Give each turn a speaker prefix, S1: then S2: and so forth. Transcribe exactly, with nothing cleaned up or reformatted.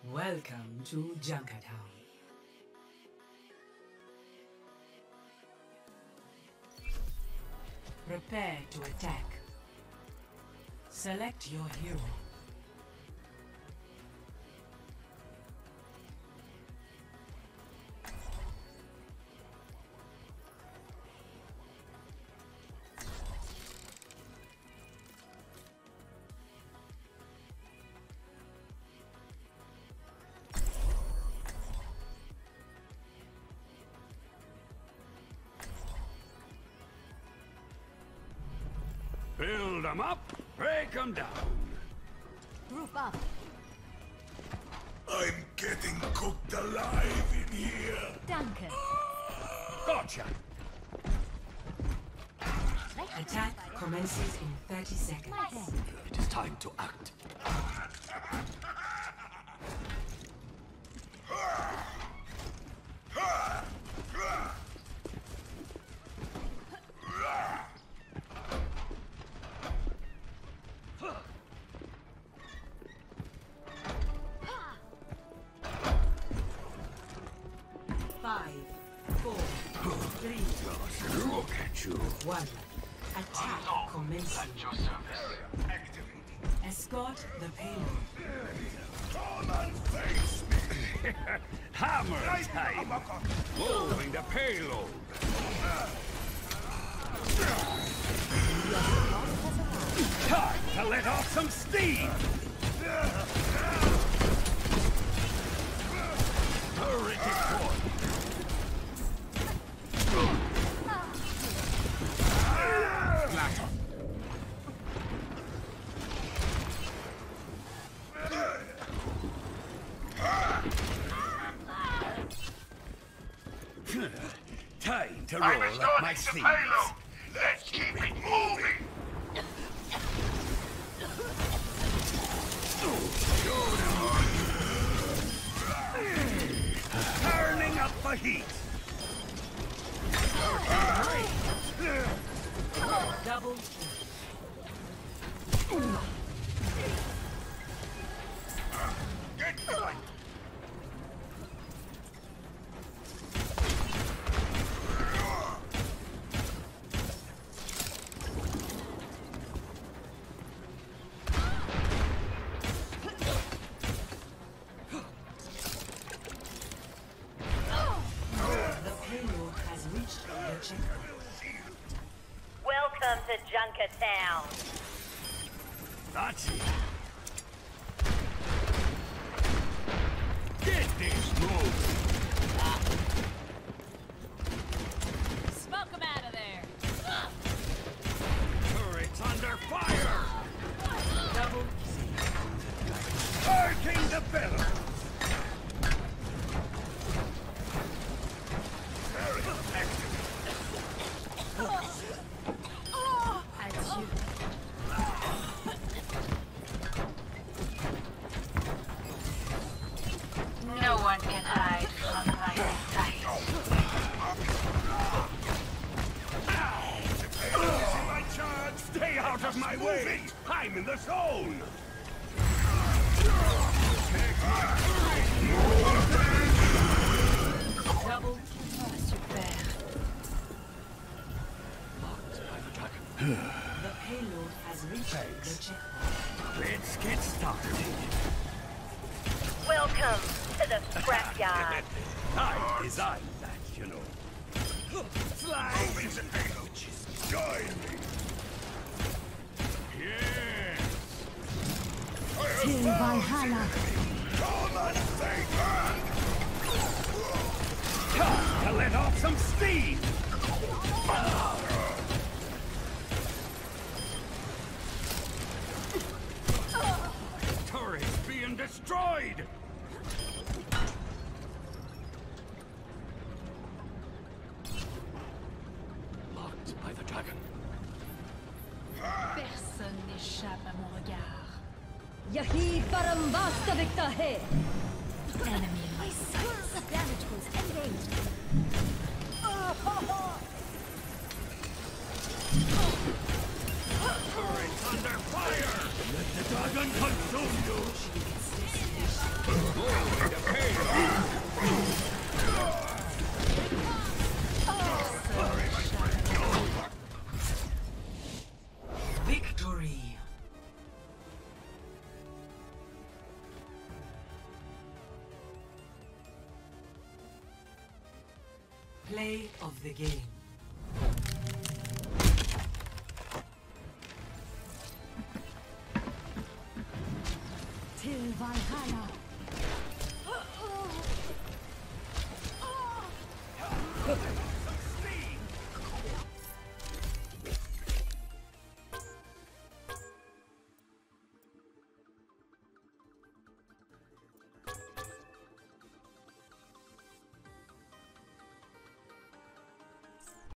S1: Welcome to Junkertown. Prepare to attack. Select your hero.
S2: Build them up, break them down.
S3: Group up.
S4: I'm getting cooked alive in here.
S3: Danke.
S2: Gotcha.
S1: Attack commences in thirty seconds.
S2: It is time to act.
S1: Five, four, three,
S2: Look at you.
S1: one. Attack commencing.
S2: Your service.
S4: Activating.
S1: Escort the payload.
S4: Come and face me.
S2: Hammer time. Moving the payload. Time to let off some steam. Turret deployed. Time to roll up my sleeves.
S4: Let's keep it moving.
S2: Turning up the heat.
S1: Double kill.
S4: Get going.
S5: Welcome to Junkertown.
S2: That's it. Get this move.
S3: Smoke them out of there.
S2: Turrets under fire.
S1: Double
S2: Arcing the bellows.
S5: No one can hide from my sight.
S2: My charge. Stay out of my way. I'm in the zone.
S1: double
S3: Super.
S1: The payload has reached the checkpoint.
S2: Let's get started.
S5: Welcome to the scrapyard.
S2: I designed that, you know. Fly.
S4: Moving the payload. Join me.
S2: Yes.
S3: Till Valhalla.
S4: Come and face me.
S2: Time to let off some steam. Turrets being destroyed. Locked by the dragon.
S3: Personne n'échappe à mon regard.
S6: Yahi Parambasta Victahe!
S3: Enemy in my sights.
S6: Damage was engaged.
S2: Turrets under fire. Let the dragon consume you.
S1: Victory. Play of the game.
S3: Till Valhalla.